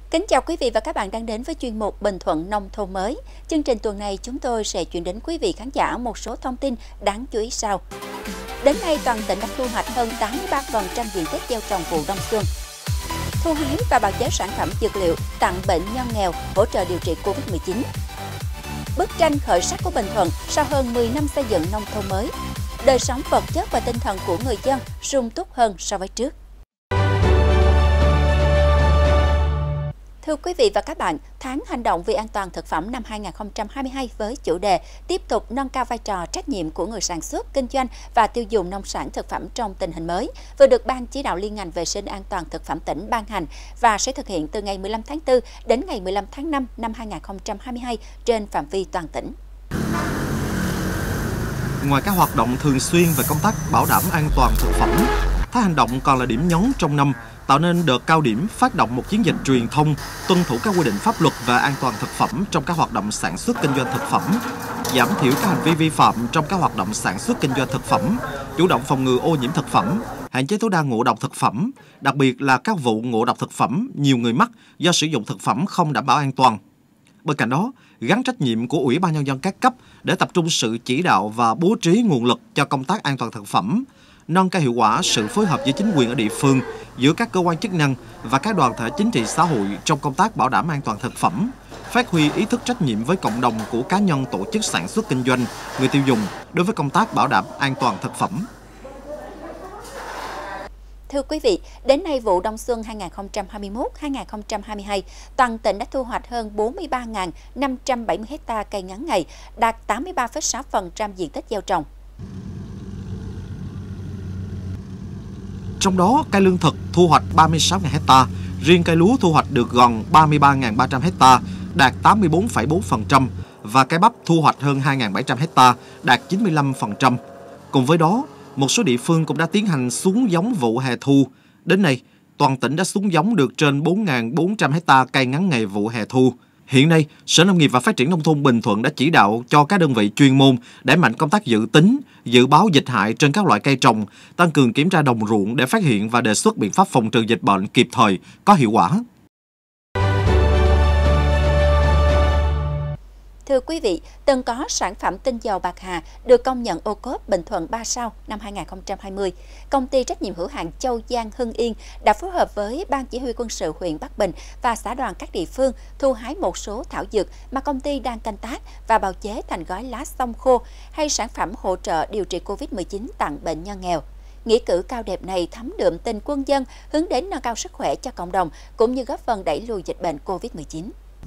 Kính chào quý vị và các bạn đang đến với chuyên mục Bình Thuận Nông thôn mới. Chương trình tuần này chúng tôi sẽ chuyển đến quý vị khán giả một số thông tin đáng chú ý sau. Đến nay toàn tỉnh đã thu hoạch hơn 83% diện tích gieo trồng vụ đông xuân. Thu hái và bào chế sản phẩm dược liệu tặng bệnh nhân nghèo, hỗ trợ điều trị Covid-19. Bức tranh khởi sắc của Bình Thuận sau hơn 10 năm xây dựng nông thôn mới. Đời sống vật chất và tinh thần của người dân sung túc hơn so với trước. Thưa quý vị và các bạn, tháng hành động vì an toàn thực phẩm năm 2022 với chủ đề tiếp tục nâng cao vai trò trách nhiệm của người sản xuất, kinh doanh và tiêu dùng nông sản thực phẩm trong tình hình mới vừa được Ban Chỉ đạo Liên ngành vệ sinh an toàn thực phẩm tỉnh ban hành và sẽ thực hiện từ ngày 15 tháng 4 đến ngày 15 tháng 5 năm 2022 trên phạm vi toàn tỉnh. Ngoài các hoạt động thường xuyên về công tác bảo đảm an toàn thực phẩm, tháng hành động còn là điểm nhấn trong năm, tạo nên đợt cao điểm phát động một chiến dịch truyền thông, tuân thủ các quy định pháp luật về an toàn thực phẩm trong các hoạt động sản xuất kinh doanh thực phẩm, giảm thiểu các hành vi vi phạm trong các hoạt động sản xuất kinh doanh thực phẩm, chủ động phòng ngừa ô nhiễm thực phẩm, hạn chế tối đa ngộ độc thực phẩm, đặc biệt là các vụ ngộ độc thực phẩm nhiều người mắc do sử dụng thực phẩm không đảm bảo an toàn. Bên cạnh đó, gắn trách nhiệm của Ủy ban Nhân dân các cấp để tập trung sự chỉ đạo và bố trí nguồn lực cho công tác an toàn thực phẩm, nâng cao hiệu quả sự phối hợp giữa chính quyền ở địa phương, giữa các cơ quan chức năng và các đoàn thể chính trị xã hội trong công tác bảo đảm an toàn thực phẩm, phát huy ý thức trách nhiệm với cộng đồng của cá nhân tổ chức sản xuất kinh doanh, người tiêu dùng đối với công tác bảo đảm an toàn thực phẩm. Thưa quý vị, đến nay vụ đông xuân 2021-2022, toàn tỉnh đã thu hoạch hơn 43.570 ha cây ngắn ngày, đạt 83,6% diện tích gieo trồng. Trong đó, cây lương thực thu hoạch 36.000 ha, riêng cây lúa thu hoạch được gần 33.300 ha, đạt 84,4%, và cây bắp thu hoạch hơn 2.700 ha, đạt 95%. Cùng với đó, một số địa phương cũng đã tiến hành xuống giống vụ hè thu. Đến nay, toàn tỉnh đã xuống giống được trên 4.400 ha cây ngắn ngày vụ hè thu. Hiện nay, Sở Nông nghiệp và Phát triển Nông thôn Bình Thuận đã chỉ đạo cho các đơn vị chuyên môn đẩy mạnh công tác dự tính, dự báo dịch hại trên các loại cây trồng, tăng cường kiểm tra đồng ruộng để phát hiện và đề xuất biện pháp phòng trừ dịch bệnh kịp thời, có hiệu quả. Thưa quý vị, từng có sản phẩm tinh dầu bạc hà được công nhận ô cốp Bình Thuận 3 sao năm 2020. Công ty trách nhiệm hữu hạn Châu Giang Hưng Yên đã phối hợp với Ban Chỉ huy quân sự huyện Bắc Bình và xã đoàn các địa phương thu hái một số thảo dược mà công ty đang canh tác và bào chế thành gói lá sông khô hay sản phẩm hỗ trợ điều trị Covid-19 tặng bệnh nhân nghèo. Nghĩa cử cao đẹp này thấm đượm tình quân dân, hướng đến nâng cao sức khỏe cho cộng đồng cũng như góp phần đẩy lùi dịch bệnh Covid-19.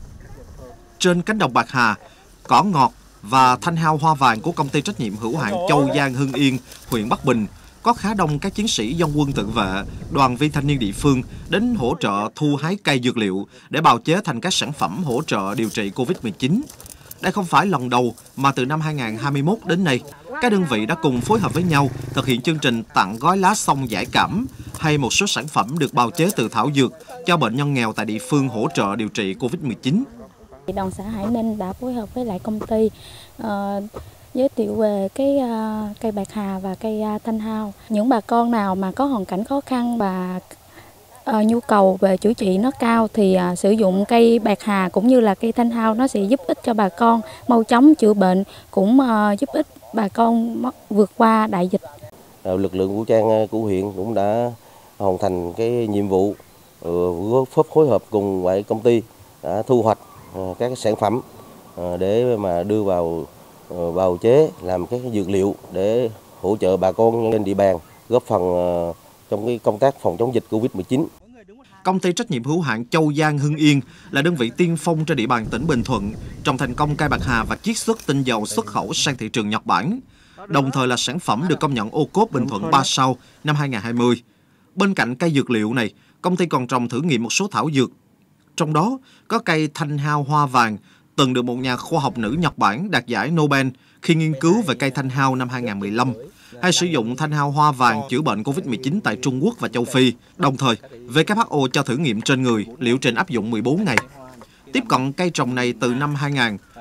Trên cánh đồng bạc hà, cỏ ngọt và thanh hao hoa vàng của công ty trách nhiệm hữu hạn Châu Giang Hưng Yên, huyện Bắc Bình có khá đông các chiến sĩ dân quân tự vệ, đoàn viên thanh niên địa phương đến hỗ trợ thu hái cây dược liệu để bào chế thành các sản phẩm hỗ trợ điều trị Covid-19. Đây không phải lần đầu mà từ năm 2021 đến nay, các đơn vị đã cùng phối hợp với nhau thực hiện chương trình tặng gói lá sông giải cảm hay một số sản phẩm được bào chế từ thảo dược cho bệnh nhân nghèo tại địa phương hỗ trợ điều trị Covid-19. Đoàn xã Hải Ninh đã phối hợp với lại công ty giới thiệu về cái cây bạc hà và cây thanh hao. Những bà con nào mà có hoàn cảnh khó khăn và nhu cầu về chữa trị nó cao thì sử dụng cây bạc hà cũng như là cây thanh hao nó sẽ giúp ích cho bà con mau chóng chữa bệnh, cũng giúp ích bà con vượt qua đại dịch. Lực lượng vũ trang của huyện cũng đã hoàn thành cái nhiệm vụ phối hợp cùng với công ty đã thu hoạch các sản phẩm để mà đưa vào bào chế làm các dược liệu để hỗ trợ bà con trên địa bàn, góp phần trong cái công tác phòng chống dịch Covid-19. Công ty trách nhiệm hữu hạn Châu Giang Hưng Yên là đơn vị tiên phong trên địa bàn tỉnh Bình Thuận trong thành công cây bạc hà và chiết xuất tinh dầu xuất khẩu sang thị trường Nhật Bản, đồng thời là sản phẩm được công nhận ô cốp Bình Thuận 3 sao năm 2020. Bên cạnh cây dược liệu này, công ty còn trồng thử nghiệm một số thảo dược. Trong đó có cây thanh hao hoa vàng, từng được một nhà khoa học nữ Nhật Bản đạt giải Nobel khi nghiên cứu về cây thanh hao năm 2015, hay sử dụng thanh hao hoa vàng chữa bệnh Covid-19 tại Trung Quốc và châu Phi. Đồng thời, WHO cho thử nghiệm trên người, liệu trình áp dụng 14 ngày. Tiếp cận cây trồng này từ năm 2000,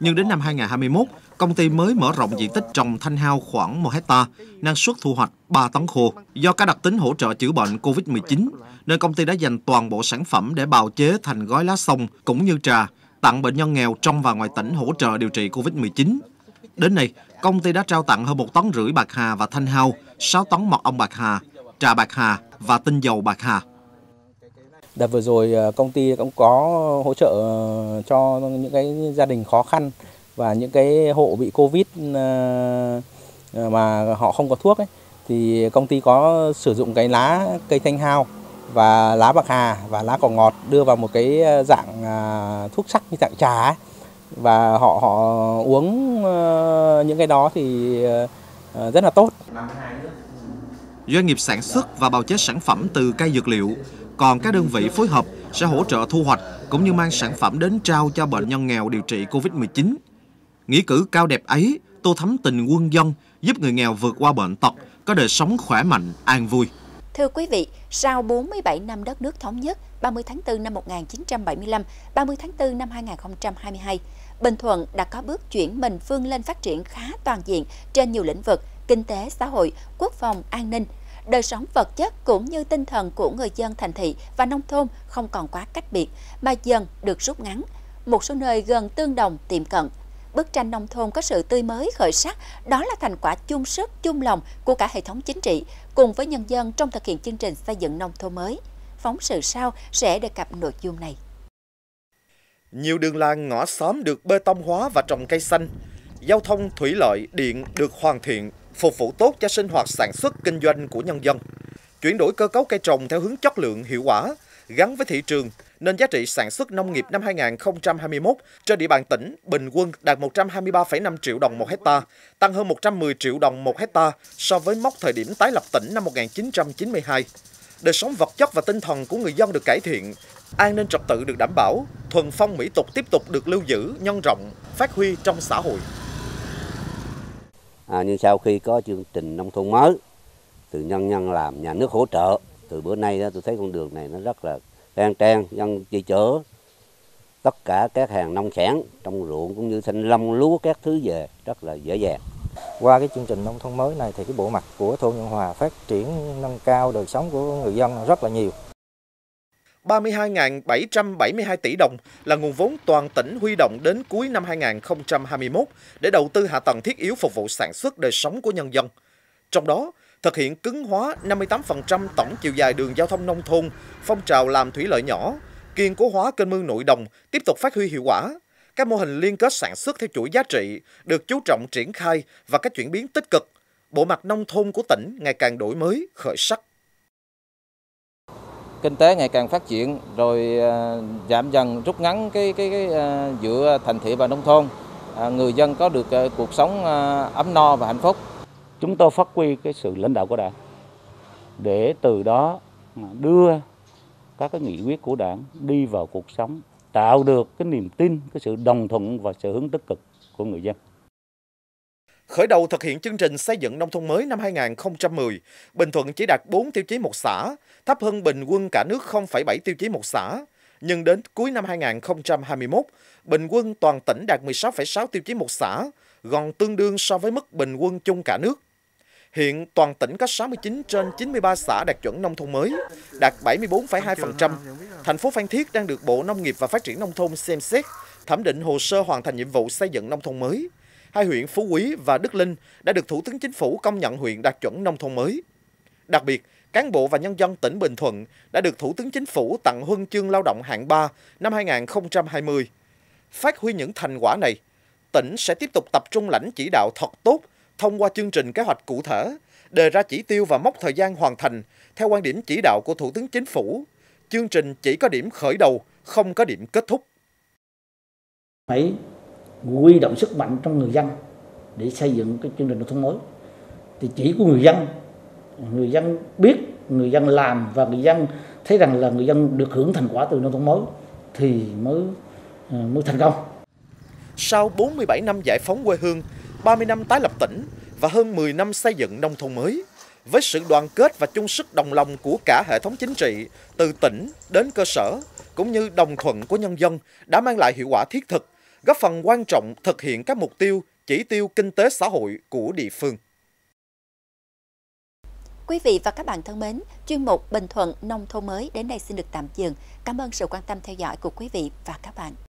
Nhưng đến năm 2021, công ty mới mở rộng diện tích trồng thanh hao khoảng 1 hectare, năng suất thu hoạch 3 tấn khô. Do các đặc tính hỗ trợ chữa bệnh COVID-19, nên công ty đã dành toàn bộ sản phẩm để bào chế thành gói lá xông cũng như trà, tặng bệnh nhân nghèo trong và ngoài tỉnh hỗ trợ điều trị COVID-19. Đến nay, công ty đã trao tặng hơn 1,5 tấn bạc hà và thanh hao, 6 tấn mật ong bạc hà, trà bạc hà và tinh dầu bạc hà. Đợt vừa rồi công ty cũng có hỗ trợ cho những cái gia đình khó khăn và những cái hộ bị Covid mà họ không có thuốc ấy, thì công ty có sử dụng cái lá cây thanh hao và lá bạc hà và lá cỏ ngọt đưa vào một cái dạng thuốc sắc như dạng trà ấy. Và họ uống những cái đó thì rất là tốt. Doanh nghiệp sản xuất và bào chế sản phẩm từ cây dược liệu, còn các đơn vị phối hợp sẽ hỗ trợ thu hoạch cũng như mang sản phẩm đến trao cho bệnh nhân nghèo điều trị Covid-19. Nghĩa cử cao đẹp ấy tô thắm tình quân dân, giúp người nghèo vượt qua bệnh tật, có đời sống khỏe mạnh, an vui. Thưa quý vị, sau 47 năm đất nước thống nhất, 30 tháng 4 năm 1975, 30 tháng 4 năm 2022, Bình Thuận đã có bước chuyển mình vươn lên phát triển khá toàn diện trên nhiều lĩnh vực, kinh tế, xã hội, quốc phòng, an ninh. Đời sống vật chất cũng như tinh thần của người dân thành thị và nông thôn không còn quá cách biệt, mà dần được rút ngắn. Một số nơi gần tương đồng, tiệm cận. Bức tranh nông thôn có sự tươi mới khởi sắc, đó là thành quả chung sức, chung lòng của cả hệ thống chính trị, cùng với nhân dân trong thực hiện chương trình xây dựng nông thôn mới. Phóng sự sau sẽ đề cập nội dung này. Nhiều đường làng ngõ xóm được bê tông hóa và trồng cây xanh. Giao thông, thủy lợi, điện được hoàn thiện, phục vụ tốt cho sinh hoạt sản xuất, kinh doanh của nhân dân. Chuyển đổi cơ cấu cây trồng theo hướng chất lượng, hiệu quả, gắn với thị trường, nên giá trị sản xuất nông nghiệp năm 2021 trên địa bàn tỉnh bình quân đạt 123,5 triệu đồng một hectare, tăng hơn 110 triệu đồng một hectare so với mốc thời điểm tái lập tỉnh năm 1992. Đời sống vật chất và tinh thần của người dân được cải thiện, an ninh trật tự được đảm bảo, thuần phong mỹ tục tiếp tục được lưu giữ, nhân rộng, phát huy trong xã hội. Nhưng sau khi có chương trình nông thôn mới, từ nhân làm, nhà nước hỗ trợ, từ bữa nay đó tôi thấy con đường này nó rất là khang trang, dân đi chở tất cả các hàng nông sản trong ruộng cũng như thanh long, lúa các thứ về rất là dễ dàng. Qua cái chương trình nông thôn mới này thì cái bộ mặt của thôn Nhân Hòa phát triển nâng cao đời sống của người dân rất là nhiều. 32.772 tỷ đồng là nguồn vốn toàn tỉnh huy động đến cuối năm 2021 để đầu tư hạ tầng thiết yếu phục vụ sản xuất đời sống của nhân dân. Trong đó, thực hiện cứng hóa 58% tổng chiều dài đường giao thông nông thôn, phong trào làm thủy lợi nhỏ, kiên cố hóa kênh mương nội đồng tiếp tục phát huy hiệu quả. Các mô hình liên kết sản xuất theo chuỗi giá trị được chú trọng triển khai và các chuyển biến tích cực. Bộ mặt nông thôn của tỉnh ngày càng đổi mới, khởi sắc. Kinh tế ngày càng phát triển, rồi giảm dần rút ngắn cái giữa thành thị và nông thôn. Người dân có được cuộc sống ấm no và hạnh phúc. Chúng tôi phát huy cái sự lãnh đạo của Đảng để từ đó đưa các cái nghị quyết của Đảng đi vào cuộc sống, tạo được cái niềm tin, cái sự đồng thuận và sự hướng tích cực của người dân. Khởi đầu thực hiện chương trình xây dựng nông thôn mới năm 2010, Bình Thuận chỉ đạt 4 tiêu chí một xã, thấp hơn bình quân cả nước 0,7 tiêu chí một xã. Nhưng đến cuối năm 2021, bình quân toàn tỉnh đạt 16,6 tiêu chí một xã, gần tương đương so với mức bình quân chung cả nước. Hiện toàn tỉnh có 69 trên 93 xã đạt chuẩn nông thôn mới, đạt 74,2%. Thành phố Phan Thiết đang được Bộ Nông nghiệp và Phát triển Nông thôn xem xét, thẩm định hồ sơ hoàn thành nhiệm vụ xây dựng nông thôn mới. Hai huyện Phú Quý và Đức Linh đã được Thủ tướng Chính phủ công nhận huyện đạt chuẩn nông thôn mới. Đặc biệt, cán bộ và nhân dân tỉnh Bình Thuận đã được Thủ tướng Chính phủ tặng huân chương lao động hạng 3 năm 2020. Phát huy những thành quả này, tỉnh sẽ tiếp tục tập trung lãnh chỉ đạo thật tốt thông qua chương trình kế hoạch cụ thể, đề ra chỉ tiêu và mốc thời gian hoàn thành theo quan điểm chỉ đạo của Thủ tướng Chính phủ. Chương trình chỉ có điểm khởi đầu, không có điểm kết thúc. Phải huy động sức mạnh trong người dân để xây dựng cái chương trình nông thôn mới. Thì chỉ của người dân biết, người dân làm và người dân thấy rằng là người dân được hưởng thành quả từ nông thôn mới thì mới thành công. Sau 47 năm giải phóng quê hương, 30 năm tái lập tỉnh và hơn 10 năm xây dựng nông thôn mới, với sự đoàn kết và chung sức đồng lòng của cả hệ thống chính trị, từ tỉnh đến cơ sở, cũng như đồng thuận của nhân dân đã mang lại hiệu quả thiết thực, góp phần quan trọng thực hiện các mục tiêu, chỉ tiêu kinh tế xã hội của địa phương. Quý vị và các bạn thân mến, chuyên mục Bình Thuận Nông thôn mới đến đây xin được tạm dừng. Cảm ơn sự quan tâm theo dõi của quý vị và các bạn.